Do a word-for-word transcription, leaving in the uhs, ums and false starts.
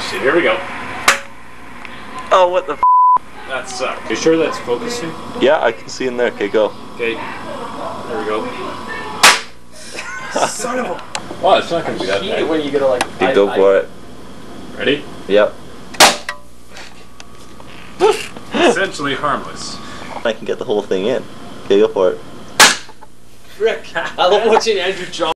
Shit, here we go. Oh, what the f? That sucked. You sure that's focusing? Yeah, I can see in there. Okay, go. Okay. There we go. Son of a... Wow, it's not gonna be that bad. When you get a, like... Okay, go I, for it. Ready? Yep. Essentially harmless. I can get the whole thing in. Okay, go for it. Frick. I love watching Andrew jump.